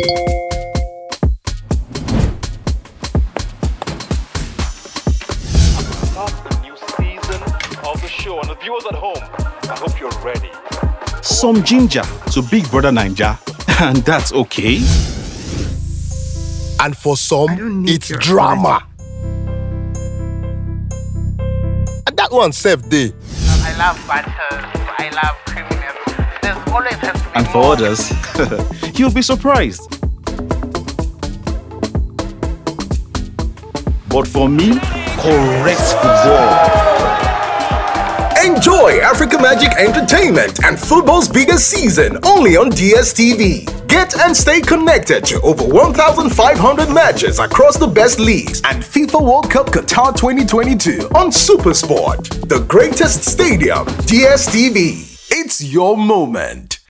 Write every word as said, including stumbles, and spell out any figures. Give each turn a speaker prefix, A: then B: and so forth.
A: The new season of the show, and the viewers at home, I hope you're ready.
B: Some Jinja to Big Brother Naija, and that's okay.
C: And for some, it's drama. And that one saved day.
D: I love battles, I love criminals. There's always has to be
B: And for
D: more.
B: others, you'll be surprised. But for me, correct football.
E: Enjoy Africa Magic Entertainment and football's biggest season only on D S T V. Get and stay connected to over one thousand five hundred matches across the best leagues and FIFA World Cup Qatar twenty twenty-two on SuperSport. The greatest stadium, D S T V. It's your moment.